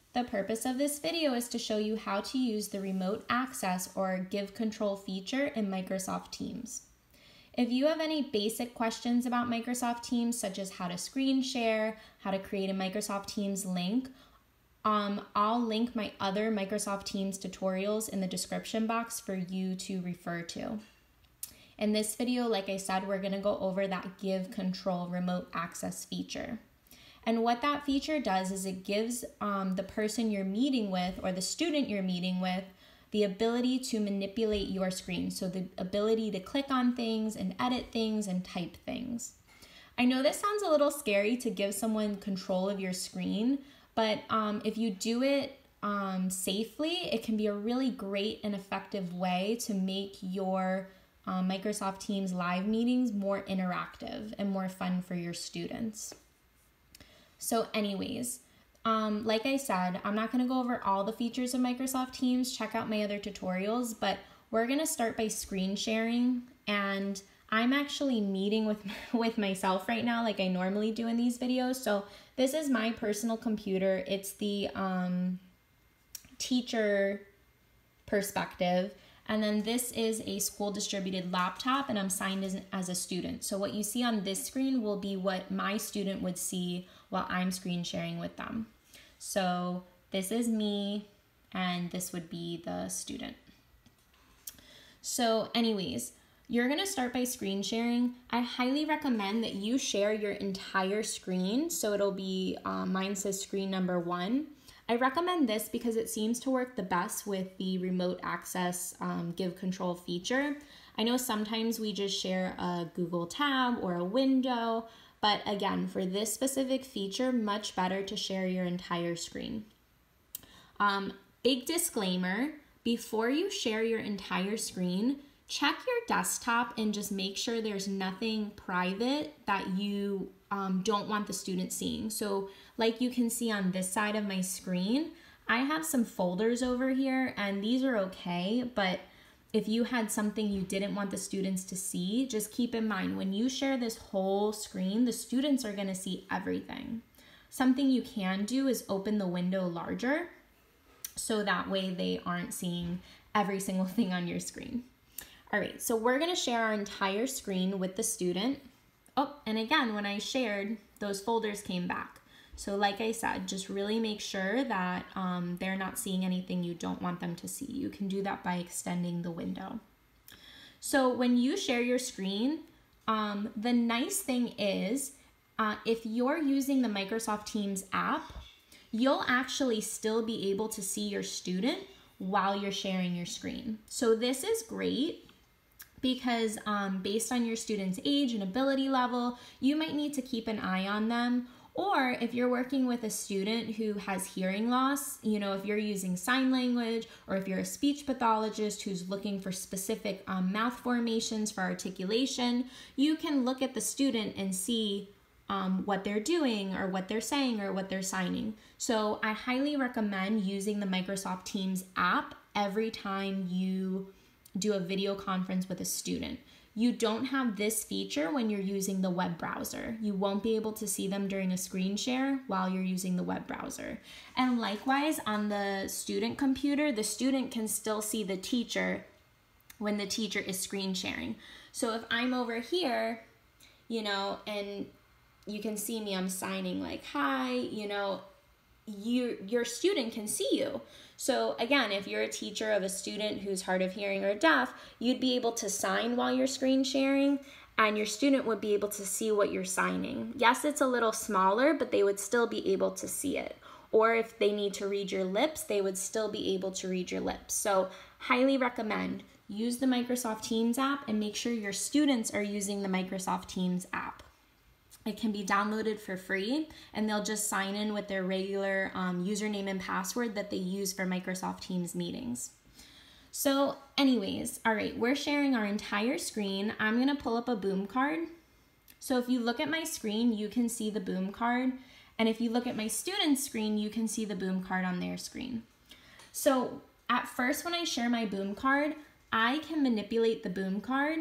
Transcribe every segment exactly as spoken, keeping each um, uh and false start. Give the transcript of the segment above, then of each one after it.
The purpose of this video is to show you how to use the remote access or give control feature in Microsoft Teams. If you have any basic questions about Microsoft Teams, such as how to screen share, how to create a Microsoft Teams link, um, I'll link my other Microsoft Teams tutorials in the description box for you to refer to. In this video, like I said, we're going to go over that give control remote access feature. And what that feature does is it gives um, the person you're meeting with or the student you're meeting with the ability to manipulate your screen. So the ability to click on things and edit things and type things. I know this sounds a little scary to give someone control of your screen, but um, if you do it um, safely, it can be a really great and effective way to make your um, Microsoft Teams live meetings more interactive and more fun for your students. So anyways, um, like I said, I'm not going to go over all the features of Microsoft Teams. Check out my other tutorials, but we're going to start by screen sharing. And I'm actually meeting with, with myself right now like I normally do in these videos. So this is my personal computer. It's the um, teacher perspective. And then this is a school distributed laptop and I'm signed as, as a student. So what you see on this screen will be what my student would see while I'm screen sharing with them. So this is me and this would be the student. So anyways, you're gonna start by screen sharing. I highly recommend that you share your entire screen. So it'll be, uh, mine says screen number one. I recommend this because it seems to work the best with the remote access um, give control feature. I know sometimes we just share a Google tab or a window, but again, for this specific feature, much better to share your entire screen. Um, big disclaimer, before you share your entire screen, check your desktop and just make sure there's nothing private that you um, don't want the student seeing. So like you can see on this side of my screen, I have some folders over here and these are okay, but if you had something you didn't want the students to see, just keep in mind when you share this whole screen, the students are gonna see everything. Something you can do is open the window larger so that way they aren't seeing every single thing on your screen. All right, so we're gonna share our entire screen with the student. Oh, and again, when I shared, those folders came back. So like I said, just really make sure that um, they're not seeing anything you don't want them to see. You can do that by extending the window. So when you share your screen, um, the nice thing is uh, if you're using the Microsoft Teams app, you'll actually still be able to see your student while you're sharing your screen. So this is great because um, based on your student's age and ability level, you might need to keep an eye on them. Or if you're working with a student who has hearing loss, you know, if you're using sign language or if you're a speech pathologist who's looking for specific um, mouth formations for articulation, you can look at the student and see um, what they're doing or what they're saying or what they're signing. So I highly recommend using the Microsoft Teams app every time you do a video conference with a student. You don't have this feature when you're using the web browser. You won't be able to see them during a screen share while you're using the web browser. And likewise, on the student computer, the student can still see the teacher when the teacher is screen sharing. So if I'm over here, you know, and you can see me, I'm signing like, hi, you know, you, your student can see you. So again, if you're a teacher of a student who's hard of hearing or deaf, you'd be able to sign while you're screen sharing and your student would be able to see what you're signing. Yes, it's a little smaller, but they would still be able to see it. Or if they need to read your lips, they would still be able to read your lips. So highly recommend use the Microsoft Teams app and make sure your students are using the Microsoft Teams app. It can be downloaded for free and they'll just sign in with their regular um, username and password that they use for Microsoft Teams meetings. So anyways, all right, we're sharing our entire screen. I'm gonna pull up a boom card. So if you look at my screen, you can see the boom card. And if you look at my student's screen, you can see the boom card on their screen. So at first when I share my boom card, I can manipulate the boom card.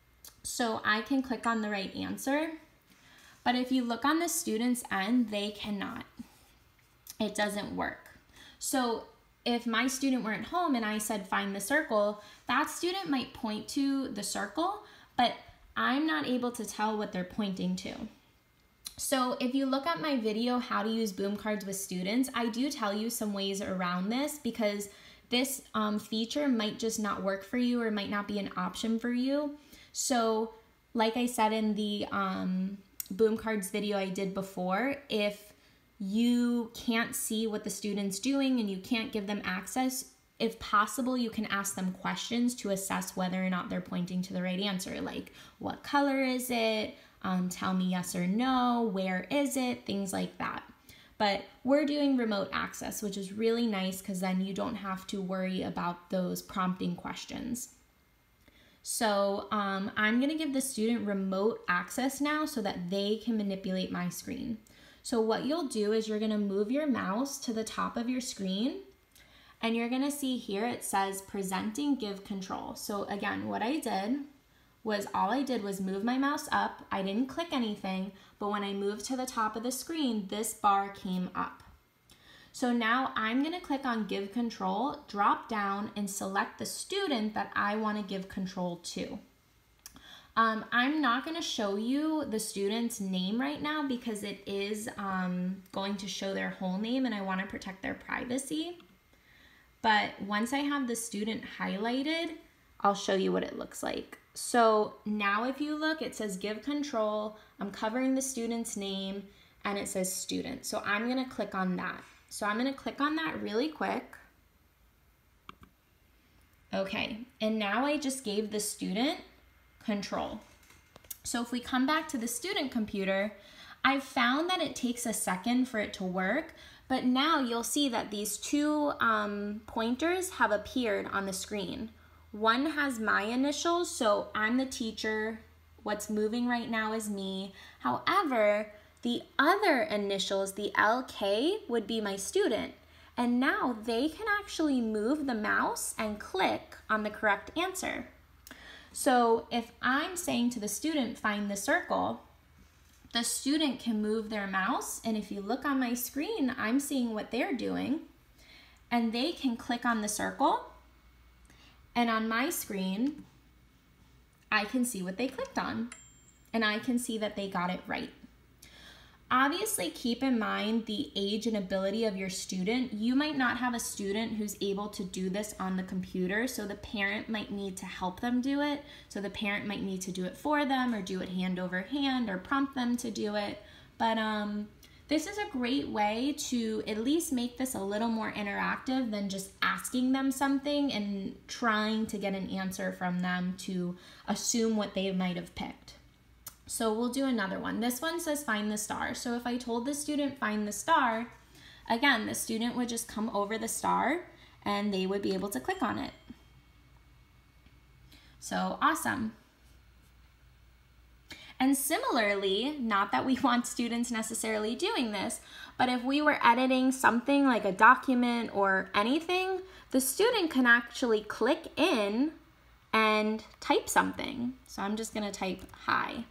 So I can click on the right answer. But if you look on the student's end, they cannot. It doesn't work. So if my student weren't home and I said find the circle, that student might point to the circle, but I'm not able to tell what they're pointing to. So if you look at my video, how to use boom cards with students, I do tell you some ways around this, because this um, feature might just not work for you or might not be an option for you. So like I said in the um, boom cards video I did before, if you can't see what the student's doing and you can't give them access, if possible, you can ask them questions to assess whether or not they're pointing to the right answer. Like, what color is it? Um, tell me yes or no. Where is it? Things like that. But we're doing remote access, which is really nice because then you don't have to worry about those prompting questions. So um, I'm going to give the student remote access now so that they can manipulate my screen. So what you'll do is you're going to move your mouse to the top of your screen, and you're going to see here it says presenting give control. So again, what I did was all I did was move my mouse up. I didn't click anything, but when I moved to the top of the screen, this bar came up. So now I'm going to click on give control, drop down, and select the student that I want to give control to. Um, I'm not going to show you the student's name right now because it is um, going to show their whole name and I want to protect their privacy. But once I have the student highlighted, I'll show you what it looks like. So now if you look, it says give control, I'm covering the student's name, and it says student. So I'm going to click on that. So I'm going to click on that really quick. Okay, and now I just gave the student control. So if we come back to the student computer, I've found that it takes a second for it to work, but now you'll see that these two um, pointers have appeared on the screen. One has my initials, so I'm the teacher. What's moving right now is me. However, the other initials, the L K, would be my student. And now they can actually move the mouse and click on the correct answer. So if I'm saying to the student, find the circle, the student can move their mouse, and if you look on my screen, I'm seeing what they're doing, and they can click on the circle, and on my screen, I can see what they clicked on, and I can see that they got it right. Obviously, keep in mind the age and ability of your student. You might not have a student who's able to do this on the computer, so the parent might need to help them do it. So the parent might need to do it for them or do it hand over hand or prompt them to do it. But um, this is a great way to at least make this a little more interactive than just asking them something and trying to get an answer from them to assume what they might have picked. So we'll do another one. This one says find the star. So if I told the student find the star, again, the student would just come over the star and they would be able to click on it. So awesome. And similarly, not that we want students necessarily doing this, but if we were editing something like a document or anything, the student can actually click in and type something. So I'm just gonna type hi.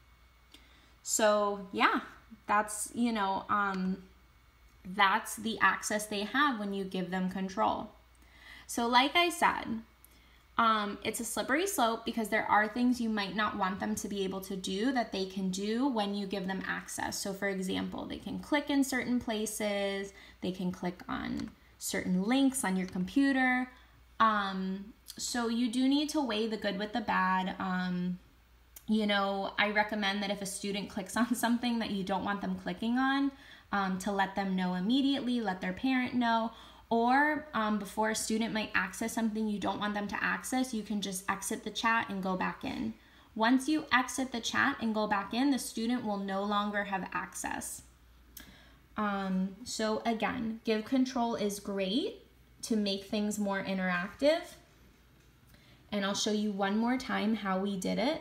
So yeah, that's, you know, um, that's the access they have when you give them control. So like I said, um, it's a slippery slope because there are things you might not want them to be able to do that they can do when you give them access. So for example, they can click in certain places, they can click on certain links on your computer. Um, so you do need to weigh the good with the bad. Um, You know, I recommend that if a student clicks on something that you don't want them clicking on, um, to let them know immediately, let their parent know, or um, before a student might access something you don't want them to access, you can just exit the chat and go back in. Once you exit the chat and go back in, the student will no longer have access. Um, so again, give control is great to make things more interactive. And I'll show you one more time how we did it.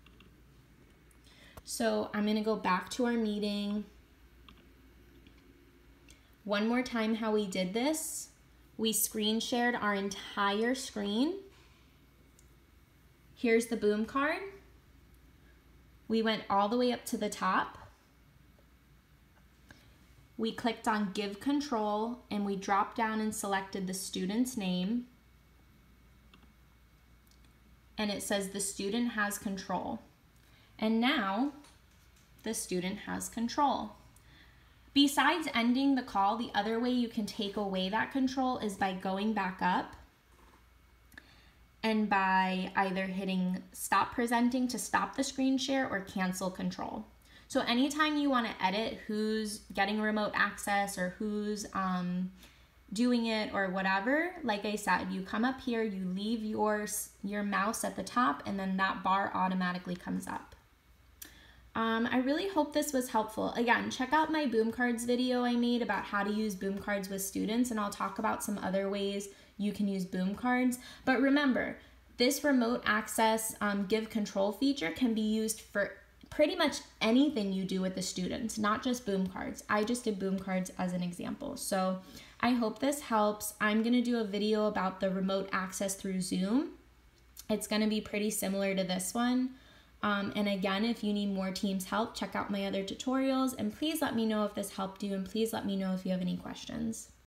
So I'm going to go back to our meeting. One more time how we did this. We screen shared our entire screen. Here's the boom card. We went all the way up to the top. we clicked on Give Control, and we dropped down and selected the student's name. And it says the student has control. And now the student has control. Besides ending the call, the other way you can take away that control is by going back up and by either hitting stop presenting to stop the screen share or cancel control. So anytime you want to edit who's getting remote access or who's um, doing it or whatever, like I said, you come up here, you leave your, your mouse at the top, and then that bar automatically comes up. Um, I really hope this was helpful. Again, check out my boom cards video I made about how to use boom cards with students, and I'll talk about some other ways you can use boom cards. But remember, this remote access um, give control feature can be used for pretty much anything you do with the students, not just boom cards. I just did boom cards as an example. So I hope this helps. I'm gonna do a video about the remote access through Zoom. It's gonna be pretty similar to this one. Um, and again, if you need more Teams help, check out my other tutorials, and please let me know if this helped you, and please let me know if you have any questions.